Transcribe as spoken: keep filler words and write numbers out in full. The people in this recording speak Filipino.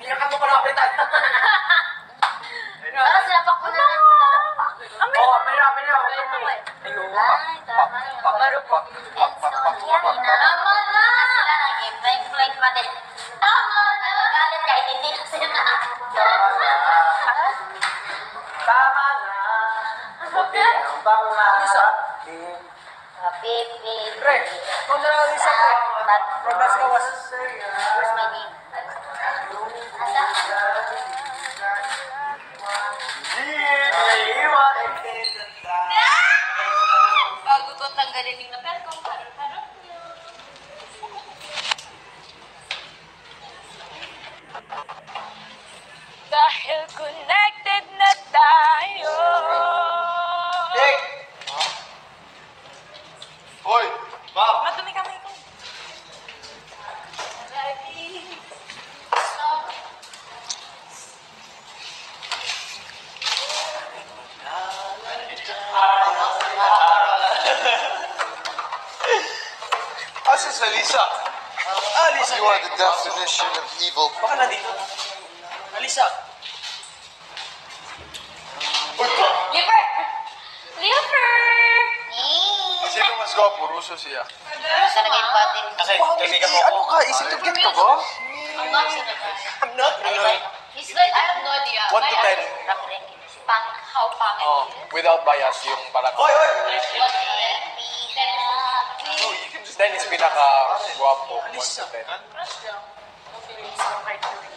Pinakat mo pa na kapitan. Para sinapak ko na lang. Oo, pinakat niya. Ayun. Ay, tama na. Paro po. Tama na. Sila na game. Blank-blank pa din. Tama na. Nagagalit kahit hindi na sila. Tama na. Ang pangarap. Pipi. Pre, kung na lang isa pre. Robas ka was. Where's my name? Asa? Bago ko tanggalin yung lapel ko. Harap-harap niyo. Dahil connected na tayo. Nick! Hoy! Ma'am! Madumi kamay ko. Asa sa Lisa? Ah, Lisa! You are the definition of evil. Baka na dito. Alisa. Leaper! Leaper! Sino mas gwapo? Ruso siya. Sa naging body. Kasi, kasi ka mo. Ano ka? Isip to get ka ba? I'm not sure. I'm not. He's like, I have no idea. One to ten. Pang, how pang Oh, without bias, yung parang... Oy, oy! Dennis pinaka-guwapo, one to ten.